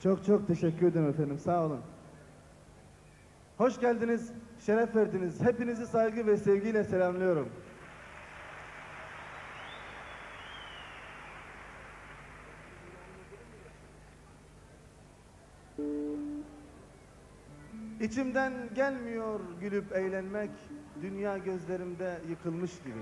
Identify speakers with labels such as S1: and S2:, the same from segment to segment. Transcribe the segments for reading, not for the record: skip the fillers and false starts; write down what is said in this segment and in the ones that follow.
S1: Çok çok teşekkür ederim efendim, sağ olun. Hoş geldiniz, şeref verdiniz. Hepinizi saygı ve sevgiyle selamlıyorum. İçimden gelmiyor gülüp eğlenmek, dünya gözlerimde yıkılmış gibi.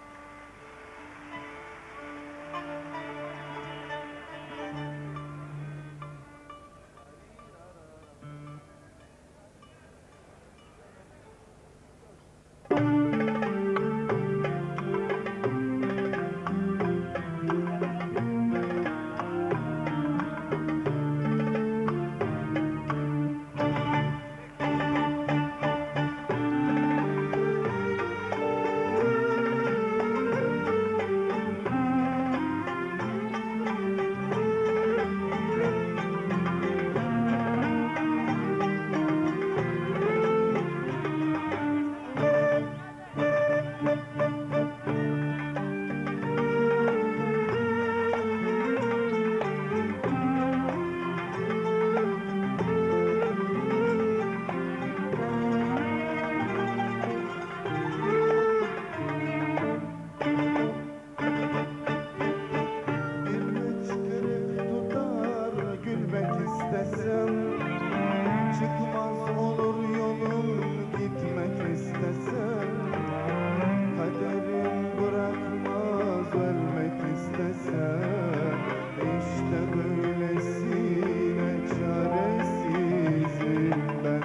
S1: Çıkmaz olur yolum gitmek istesem, kaderim bırakmaz ölmek istesem, işte böylesine çaresizim ben.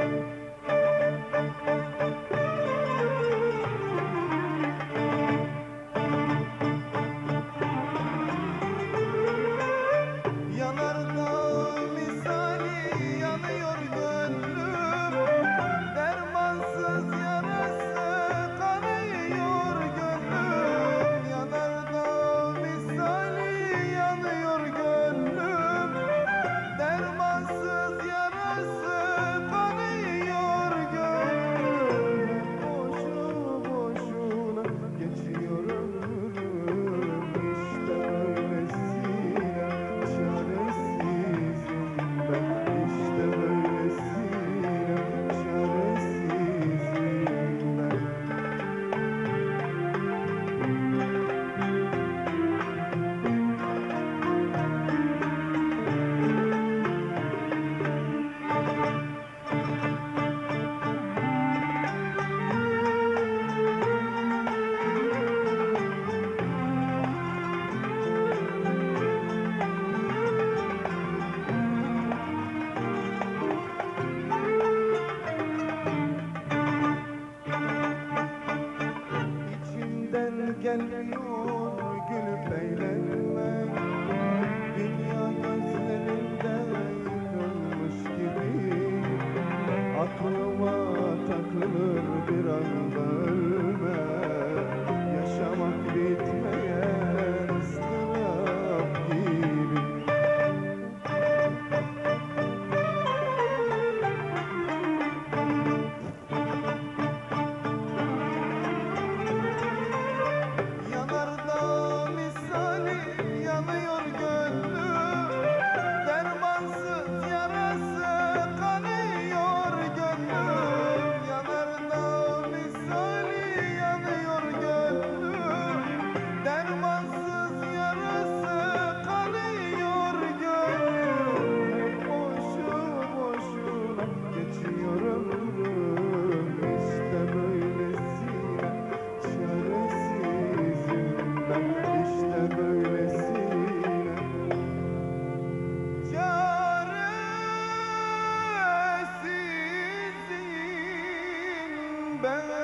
S1: Gelmiyor gülüp eğlenmek, dünya gözlerinde yıkılmış gibi. Aklıma takılır bir anda ölmek, yaşamak bitmeyen ıstırap gibi. Ben